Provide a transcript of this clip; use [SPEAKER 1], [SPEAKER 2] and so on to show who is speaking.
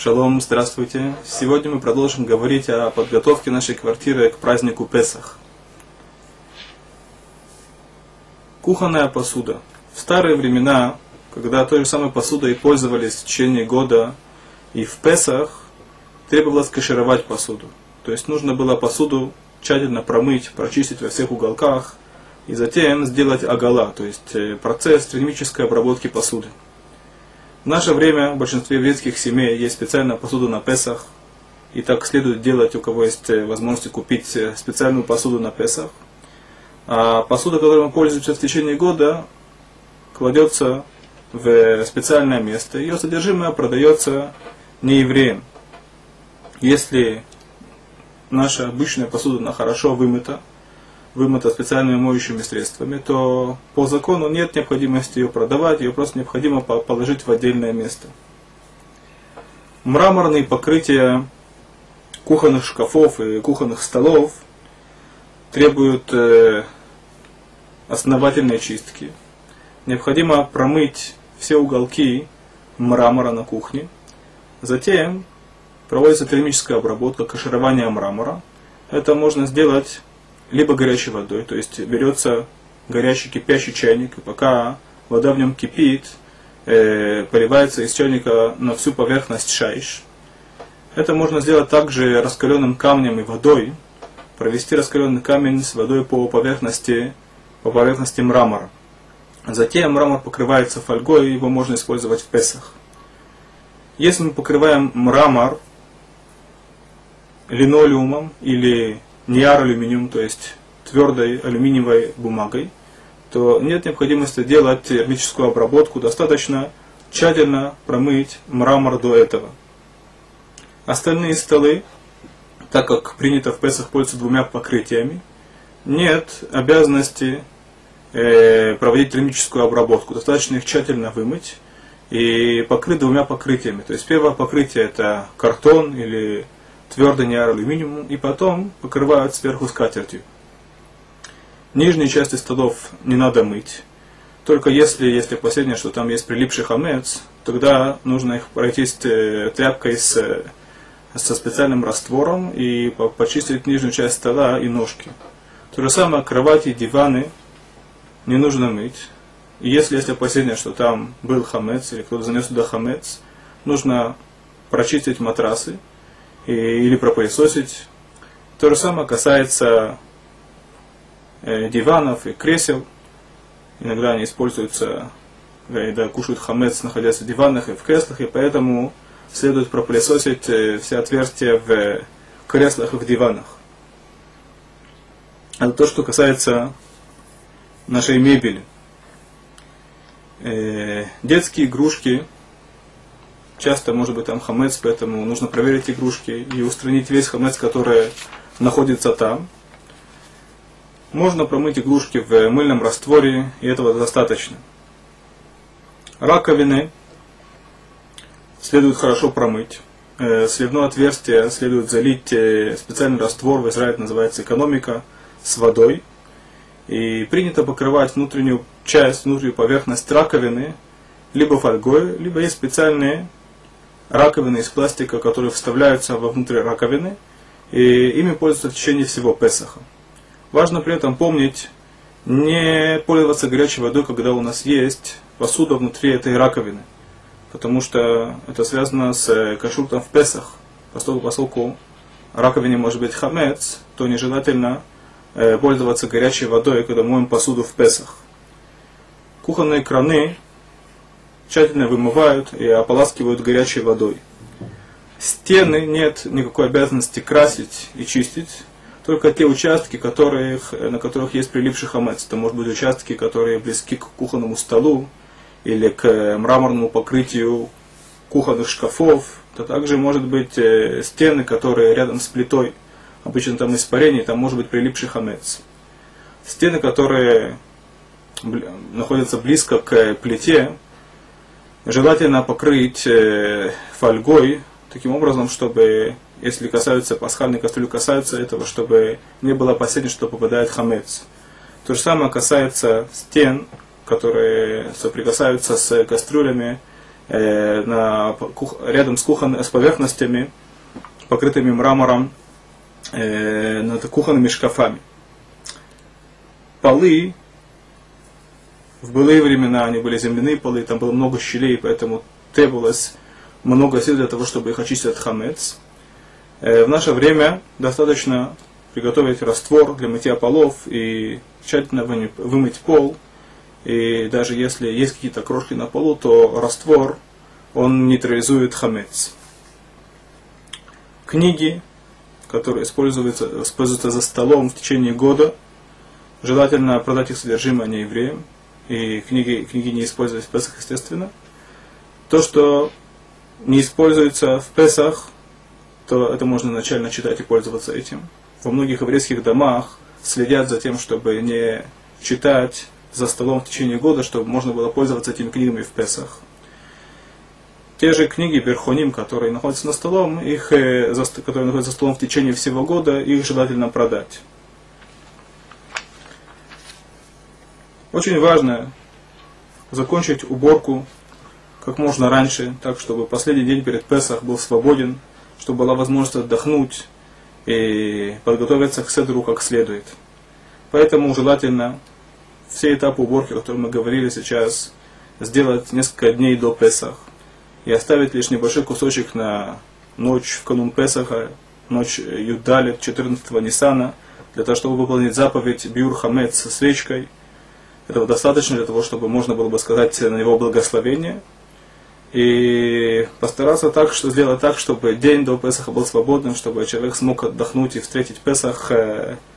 [SPEAKER 1] Шалом, здравствуйте. Сегодня мы продолжим говорить о подготовке нашей квартиры к празднику Песах. Кухонная посуда. В старые времена, когда той же самой посудой пользовались в течение года, и в Песах требовалось кашировать посуду. То есть нужно было посуду тщательно промыть, прочистить во всех уголках, и затем сделать агала, то есть процесс термической обработки посуды. В наше время в большинстве еврейских семей есть специальная посуда на Песах, и так следует делать, у кого есть возможность купить специальную посуду на Песах. А посуда, которой мы пользуемся в течение года, кладется в специальное место. Ее содержимое продается неевреям. Если наша обычная посуда она хорошо вымыта специальными моющими средствами, то по закону нет необходимости ее продавать, ее просто необходимо положить в отдельное место. Мраморные покрытия кухонных шкафов и кухонных столов требуют основательной чистки. Необходимо промыть все уголки мрамора на кухне. Затем проводится термическая обработка, каширование мрамора. Это можно сделать либо горячей водой, то есть берется горячий кипящий чайник, и пока вода в нем кипит, поливается из чайника на всю поверхность шайш. Это можно сделать также раскаленным камнем и водой, провести раскаленный камень с водой по поверхности мрамора. Затем мрамор покрывается фольгой, и его можно использовать в Песах. Если мы покрываем мрамор линолеумом или ниар-алюминиум, то есть твердой алюминиевой бумагой, то нет необходимости делать термическую обработку, достаточно тщательно промыть мрамор до этого. Остальные столы, так как принято в Песах пользоваться двумя покрытиями, нет обязанности проводить термическую обработку, достаточно их тщательно вымыть и покрыть двумя покрытиями. То есть первое покрытие это картон или твердый ниар-алюминиум, и потом покрывают сверху скатертью. Нижние части столов не надо мыть. Только если опасение, что там есть прилипший хамец, тогда нужно их пройтись тряпкой со специальным раствором и почистить нижнюю часть стола и ножки. То же самое кровати, диваны не нужно мыть. И если есть опасение, что там был хамец или кто-то занес туда хамец, нужно прочистить матрасы или пропылесосить. То же самое касается диванов и кресел. Иногда они используются, когда кушают хамец, находясь в диванах и в креслах, и поэтому следует пропылесосить все отверстия в креслах и в диванах. Это то, что касается нашей мебели. Детские игрушки, часто может быть там хамец, поэтому нужно проверить игрушки и устранить весь хамец, который находится там. Можно промыть игрушки в мыльном растворе, и этого достаточно. Раковины следует хорошо промыть. Сливное отверстие следует залить специальный раствор, в Израиле называется экономика, с водой. И принято покрывать внутреннюю часть, внутреннюю поверхность раковины либо фольгой, либо есть специальные раковины из пластика, которые вставляются вовнутрь раковины, и ими пользуются в течение всего Песаха. Важно при этом помнить, не пользоваться горячей водой, когда у нас есть посуда внутри этой раковины, потому что это связано с кашрутом в Песах. Поскольку в раковине может быть хамец, то нежелательно пользоваться горячей водой, когда моем посуду в Песах. Кухонные краны тщательно вымывают и ополаскивают горячей водой. Стены нет никакой обязанности красить и чистить, только те участки, на которых есть прилипший хамец. Это может быть участки, которые близки к кухонному столу или к мраморному покрытию кухонных шкафов. Это также может быть стены, которые рядом с плитой. Обычно там испарение, там может быть прилипший хамец. Стены, которые находятся близко к плите, желательно покрыть фольгой, таким образом, чтобы, если касаются пасхальной кастрюли, касаются этого, чтобы не было опасения, что попадает хамец. То же самое касается стен, которые соприкасаются с кастрюлями, рядом с поверхностями, покрытыми мрамором, над кухонными шкафами. Полы, в былые времена они были земляные полы, там было много щелей, поэтому требовалось много сил для того, чтобы их очистить от хамец. В наше время достаточно приготовить раствор для мытья полов и тщательно вымыть пол. И даже если есть какие-то крошки на полу, то раствор, он нейтрализует хамец. Книги, которые используются за столом в течение года, желательно продать их содержимое не евреям. И книги не использовать в Песах, естественно. То, что не используется в Песах, то это можно начально читать и пользоваться этим. Во многих еврейских домах следят за тем, чтобы не читать за столом в течение года, чтобы можно было пользоваться этими книгами в Песах. Те же книги Берхоним, которые находятся на столом, которые находятся за столом в течение всего года, их желательно продать. Очень важно закончить уборку как можно раньше, так чтобы последний день перед Песах был свободен, чтобы была возможность отдохнуть и подготовиться к седру как следует. Поэтому желательно все этапы уборки, о которых мы говорили сейчас, сделать несколько дней до Песах и оставить лишь небольшой кусочек на ночь в канун Песаха, ночь Юдалет, 14-го Ниссана, для того, чтобы выполнить заповедь Биур Хамец со свечкой. Этого достаточно для того, чтобы можно было бы сказать на него благословение. И постараться сделать так, чтобы день до Песаха был свободным, чтобы человек смог отдохнуть и встретить Песах